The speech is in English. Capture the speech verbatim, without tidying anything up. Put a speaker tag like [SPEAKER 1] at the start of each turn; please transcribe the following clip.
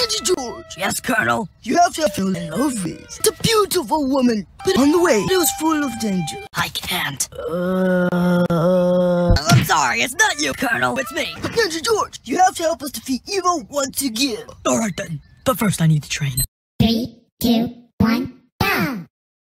[SPEAKER 1] Ninja George!
[SPEAKER 2] Yes, Colonel?
[SPEAKER 1] You have to fall in love with. It's a beautiful woman, but on the way, it was full of danger.
[SPEAKER 2] I can't. Uh... I'm sorry, it's not you, Colonel. It's me.
[SPEAKER 1] Ninja George, you have to help us defeat evil once again.
[SPEAKER 2] Alright then. But first I need to train.
[SPEAKER 3] Three, two,